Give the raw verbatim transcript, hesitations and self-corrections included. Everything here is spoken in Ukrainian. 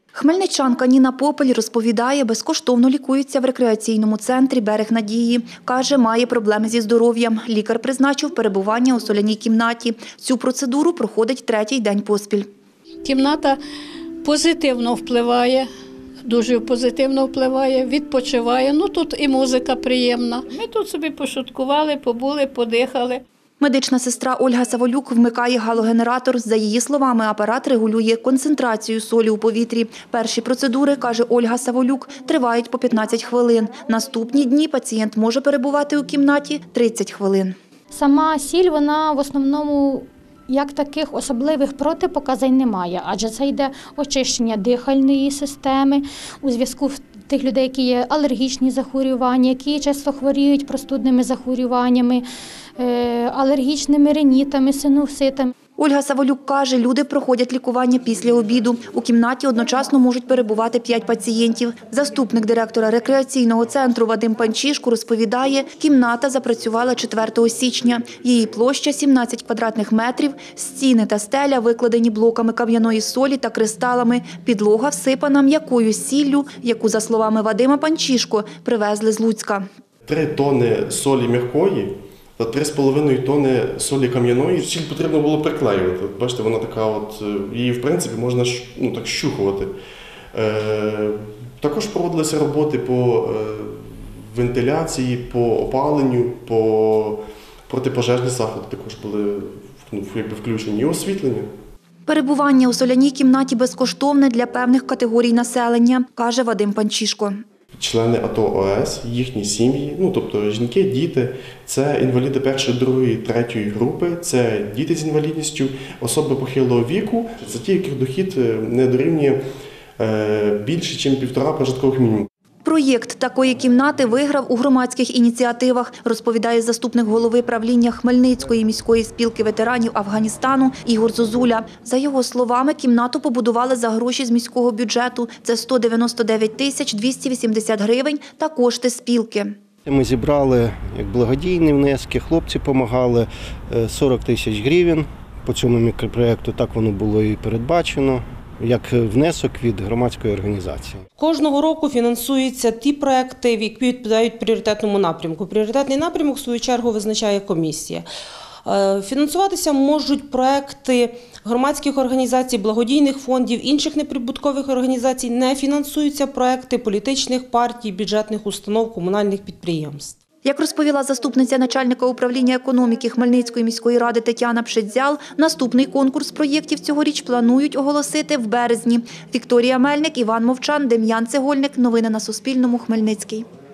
Хмельничанка Ніна Попель розповідає, безкоштовно лікується в рекреаційному центрі «Берег Надії». Каже, має проблеми зі здоров'ям. Лікар призначив перебування у соляній кімнаті. Цю процедуру проходить третій день поспіль. Кімната позитивно впливає, дуже позитивно впливає, відпочиває. Ну, тут і музика приємна. Ми тут собі пошуткували, побули, подихали. Медична сестра Ольга Саволюк вмикає галогенератор. За її словами, апарат регулює концентрацію солі у повітрі. Перші процедури, каже Ольга Саволюк, тривають по п'ятнадцять хвилин. Наступні дні пацієнт може перебувати у кімнаті тридцять хвилин. Сама сіль, вона в основному, як таких особливих протипоказань немає, адже це йде очищення дихальної системи у зв'язку з тих людей, які є алергічні захворювання, які часто хворіють простудними захворюваннями, алергічними ринітами, синуситами. Ольга Саволюк каже, люди проходять лікування після обіду. У кімнаті одночасно можуть перебувати п'ять пацієнтів. Заступник директора рекреаційного центру Вадим Панчішко розповідає, кімната запрацювала четвертого січня. Її площа – сімнадцять квадратних метрів, стіни та стеля викладені блоками кам'яної солі та кристалами. Підлога всипана м'якою сіллю, яку, за словами Вадима Панчішко, привезли з Луцька. Три тони солі м'якої та три з половиною тони солі кам'яної. Сіль потрібно було приклеювати. Бачите, вона така от, її в принципі можна ну, так щухувати. Е, також проводилися роботи по е, вентиляції, по опаленню, по протипожежні заходи також були ну, включені і освітлення. Перебування у соляній кімнаті безкоштовне для певних категорій населення, каже Вадим Панчішко. Члени АТО ОС, їхні сім'ї, ну тобто жінки, діти, це інваліди першої, другої, третьої групи, це діти з інвалідністю, особи похилого віку, це ті, яких дохід не дорівнює більше, ніж півтора прожиткових мінімуму. Проєкт такої кімнати виграв у громадських ініціативах, розповідає заступник голови правління Хмельницької міської спілки ветеранів Афганістану Ігор Зозуля. За його словами, кімнату побудували за гроші з міського бюджету. Це сто дев'яносто дев'ять тисяч двісті вісімдесят гривень та кошти спілки. Ми зібрали як благодійні внески, хлопці допомагали сорок тисяч гривень. По цьому мікропроєкту так воно було і передбачено, як внесок від громадської організації. Кожного року фінансуються ті проекти, які відповідають пріоритетному напрямку. Пріоритетний напрямок, в свою чергу, визначає комісія. Фінансуватися можуть проекти громадських організацій, благодійних фондів, інших неприбуткових організацій. Не фінансуються проекти політичних партій, бюджетних установ, комунальних підприємств. Як розповіла заступниця начальника управління економіки Хмельницької міської ради Тетяна Пшедзял, наступний конкурс проєктів цьогоріч планують оголосити в березні. Вікторія Мельник, Іван Мовчан, Дем'ян Цегольник. Новини на Суспільному. Хмельницький.